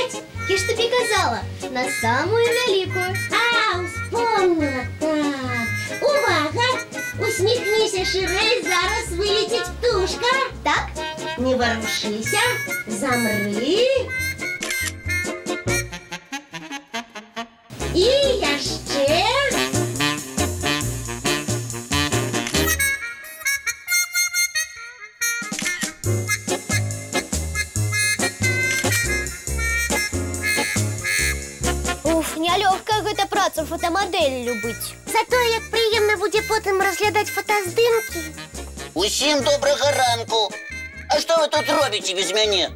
глядь, ки ж тобі казала, на самую великую. А, вспомнила, так. Увага! Усміхнися шире, зараз вилетить птушка. Так? Не ворушися, замри. І я ще. Уф, нялёгка гэта праца фотамадэллю быць. Зато як приємно буде потім розглядати фотоздимки. Усім доброго ранку. А що ви тут робите без мене?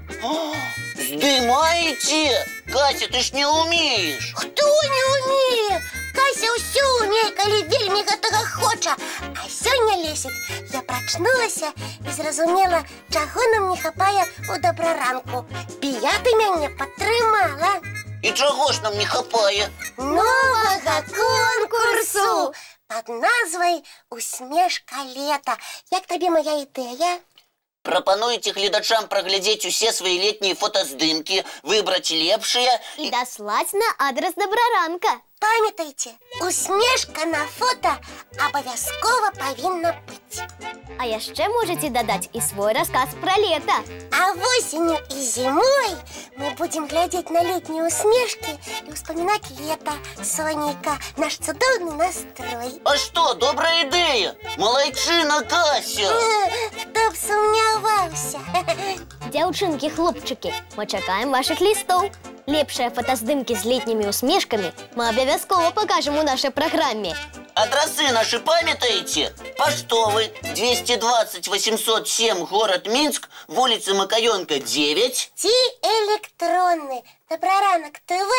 Здимаєте? Катя, ти ж не вмієш. Хто не вміє? Кася усю вміє, коли вельми гэтага хоча. А сьогодні, Лесик, я прочнулася і зрозуміла, чого нам не хапає у доброранку. Бія ти мене підтримала. І чого ж нам не хапає? Нового конкурсу під назвою «Усмішка лета». Як тобі моя ідея? Пропонуєте глядачам проглядеть усе свої літні фотоздимки, вибрать лепшие І даслаць на адрес Добраранка. Пам'ятайте, усмішка на фото обов'язково повинна бути. А яшчэ можете дадаць і свой рассказ про лето. А осенью и зимой мы будем глядеть на летние усмешки и вспоминать лето, Сонейка, наш цудовный настрой. А что, добрая идея? Молодчина, Кася! Кто б сумнявался. Дзяўчынкі, хлопчыкі, мы чакаем ваших листов. Лепшыя фотоздымкі з летнімі усмешкамі мы абавязкова покажем у нашей программе. Адресы наши памятаете? Поштовый, 220-807, город Минск, улица Макаёнка, 9. Ти электронный. Доброранок ТВ,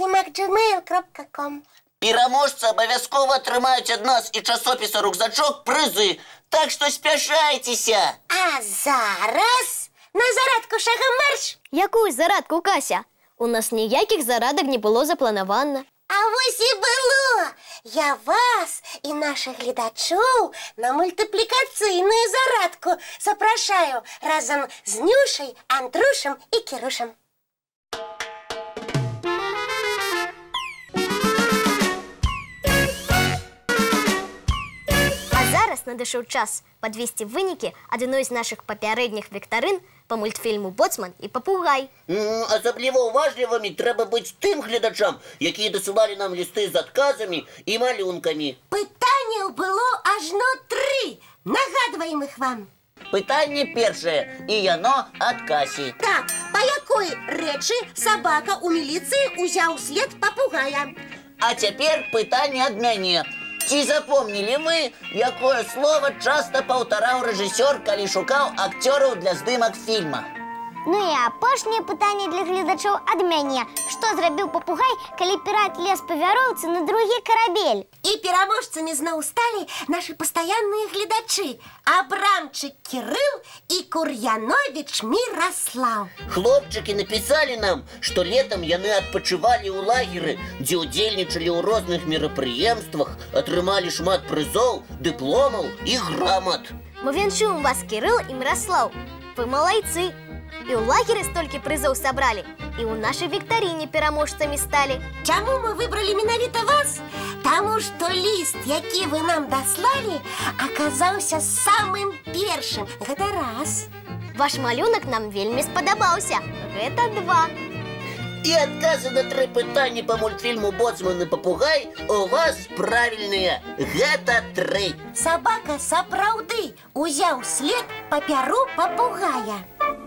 /gmail.com. Пераможцы абавязкова атрымаюць ад нас і часопіса «Рюкзачок» прызы. Так што спяшайцеся. А зараз на зарадку шагом марш. Якую зарадку, Кася? У нас ніяких зарадок не было запланавана. А вось і было! Я вас і наших глядачоў на мультиплікацыйную зарадку запрашаю разом з Нюшай, Андрушем і Кірушем. А зараз надышоў час падвесці вынікі адной з нашых папярэдніх віктарын по мультфільму «Боцман і папугай». Асабліва уважлівымі трэба быць тым гледачам, якія дасылалі нам лісты з адказамі і малюнкамі. Пытанняў было ажно 3. Нагадваем іх вам. Пытанне першае, і яно ад Касі. Так, па якой рэчы сабака ў міліцыі узяў след папугая? А цяпер пытанне ад мяне. Ці запомнілі вы, якое слово часта паўтараў рэжысёр, калі шукаў акцёраў для здымак фільма? Ну і апошняе пытанне для гледачоў ад мяне. Што зрабіў папугай, калі пірат лез па вяроўцы на другі карабель? І пераможцамі зноў сталі нашы пастаянныя гледачы Абрамчык Кірыл і Кур'яновіч Міраслаў. Хлопчыкі напісалі нам, што летам яны адпачывалі ў лагеры, дзе ўдзельнічалі ў розных мерапрыемствах, атрымалі шмат прызоў, дыпломаў і грамат. Мы віншуем вас, Кірыл і Міраслаў. Вы малайцы. І ў лагеры столькі прызоў сабралі, і ў нашай віктарыне пераможцамі сталі. Чаму мы выбралі менавіта вас? Таму што ліст, які вы нам даслалі, аказаўся самым першым. Гэта раз. Ваш малюнак нам вельмі спадабаўся. Гэта 2. І адказы на 3 пытанні па мультфільму «Боцман і папугай» у вас правільныя. Гэта 3. Сабака сапраўды узяў след па пяру папугая.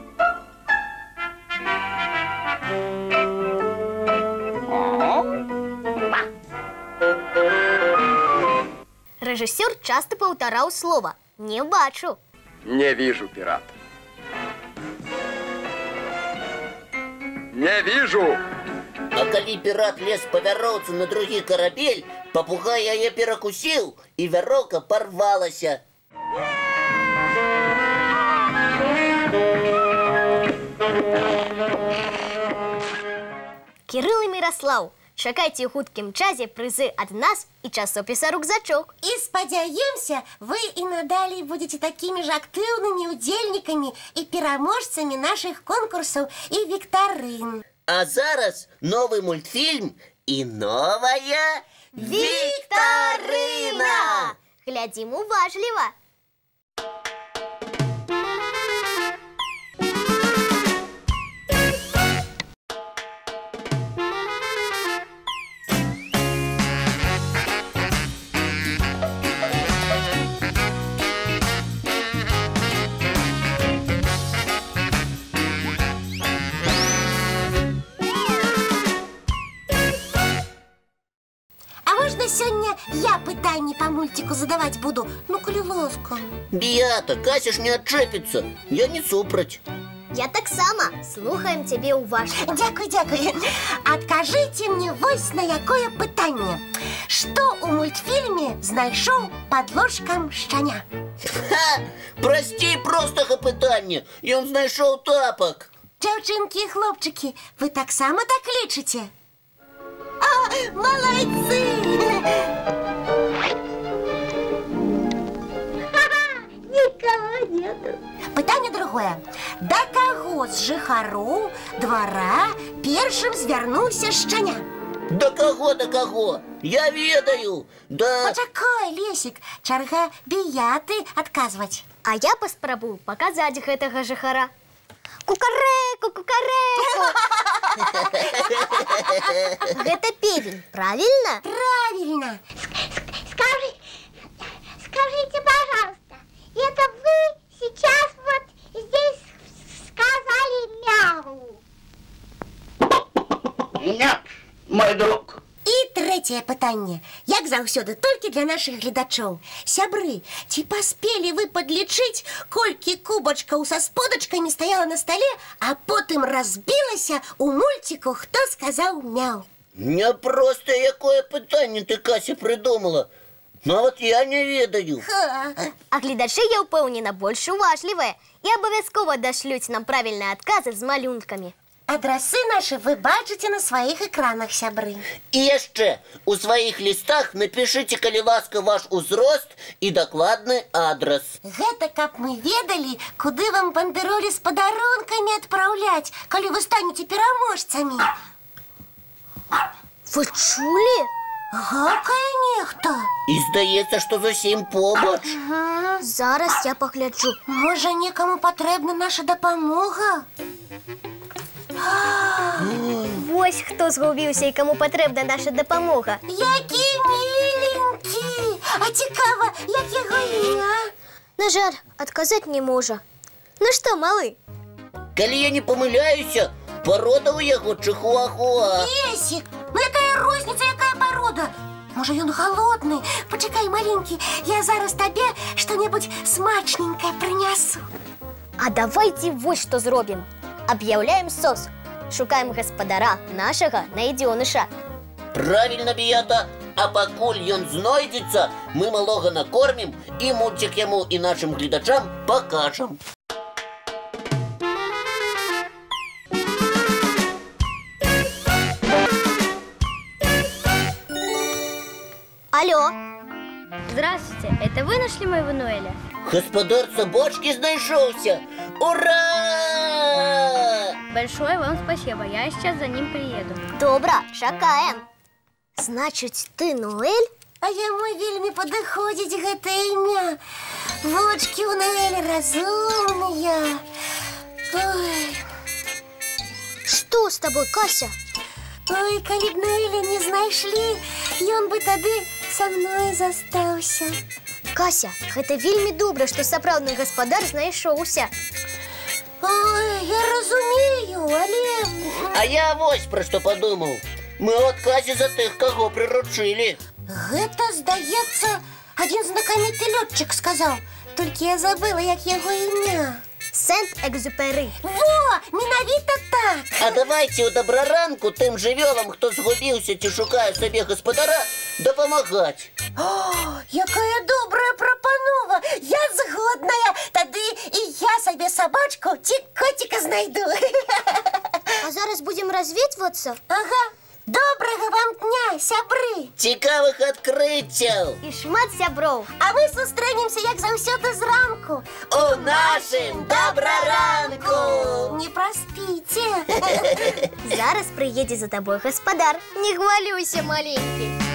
Рэжысёр часта паўтараў слова «не бачу». Не вижу пирата. Не вижу! А калі пірат лез па вяроўцы на другі карабель, папугай яе перакусіў, і вяроўка парвалася. Кірыл і Міраслаў, чакайце ў хуткім часе прызы ад нас і часопіса «Рюкзачок». І спадзяемся, вы і надалей будете такімі ж актыўнымі удзельнікамі і пераможцамі нашых конкурсаў і віктарын. А зараз новый мультфильм и новая Вікторина! Глядзім уважліва. А можна сьогодні я питання по мультику задавати буду? Ну, коли ласка. Бията, Кася ж не отчепится. Я не супроть. Я так само. Слухаем тебе уважливо. Дякую, дякую. Откажите мне вось на якое питання. Що у мультфільмі знайшов під ложком щеня? Ха! Прости простого питання. Ён знайшов тапок. Дівчинки і хлопчики, ви так само так лічите? А, молодці! Никого нету. Питання другое. До кого з жихару двора першим звернувся щеня? До кого? Я ведаю. Да... Почекай, Лесик, чарга біяти адказваць. А я паспрабую паказаць гэтага жыхара. Кукарэку, кукарэку! Гэта певень, правильно? Правильно. Скажите, пожалуйста, это вы сейчас вот здесь сказали мяу? Нет, мой друг. І третє питання. Як заўсёды, толькі для наших гледачоў. Сябры, ці паспелі вы падлічыць, колькі кубачкаў са сподачкамі стаяла на стале, а потым разбілася у мульціку «Хто сказаў мяу»? Не просто якое пытанне ты, Кася, придумала. Нават я не ведаю. А гледачы, я ўпэўнена, больш уважлівыя і абавязкова дашлюць нам правільныя адказы з малюнкамі. Адрасы наши вы бачыце на сваіх экранах, сябры. І яшчэ, у сваіх лістах напішыце, калі ласка, ваш узрост і дакладны адрас. Гэта каб мы ведалі, куды вам бандэролі з падарункамі адпраўляць, калі вы станеце пераможцамі. Вы чулі? Гакае нехта. І здаецца, што зусім побач. Зараз я пагляджу. Можа, некаму патрэбна наша дапамога? Вось хто згубіўся і каму патрэбна наша дапамога. Які міленькі! А цікава, як яго імя? На жаль, адказаць не можа. Ну што, малы? Калі я не памыляюся, парода ў яго чихуахуа. Лесик, ну якая розніца, якая парода? Можа, ён голодны? Пачакай, маленькі, я зараз табе што-небудзь смачненькае прынясу. А давайте вось што зробім. Аб'яўляем сос. Шукаем гаспадара нашага найдзёныша. Правильно, Бията. А пакуль ён знойдзецца, мы малога накормім і мультик яму і нашим гледачам пакажам. Алло. Здравствуйте, это вы нашли моего Ноэля? Гаспадар собачки знайшоўся. Ура! Большое вам спасибо, я сейчас за ним приеду. Добра, чакаем. Значыць, ты Ноэль? А яму вельмі падыходзіць гэта імя. Вочкі ў Ноэля разумныя. Ой. Што з табой, Кася? Ой, калі б Ноэля не знайшлі, ён бы тады са мной застаўся. Кася, гэта вельмі добра, што сапраўдны гаспадар знайшоўся. Ой, я разумею, але... А я вось пра што падумаў. Мы ў адказе за тых, каго прыручылі. Гэта, здаецца, адзін знакаміты лётчык сказаў. Толькі я забыла, як яго імя. Сент-Экзюпері. Во, менавіта так. А давайте ў дабраранку тым жывёлам, хто згубіўся ці шукае сабе гаспадара, дапамагаць. О, якая добрая прапанова. Я згодная. Тады і я сабе сабачку ці коціка знайду. А зараз будзем развітвацца? Ага. Доброго вам дня, сябры! Цікавых адкрыццяў! І шмат сяброў. А мы сустрэнемся, як заўсёды зранку. У нашым добраранку! Не праспіце. Зараз прыедзе за табой гаспадар. Не хвалюйся, маленькі.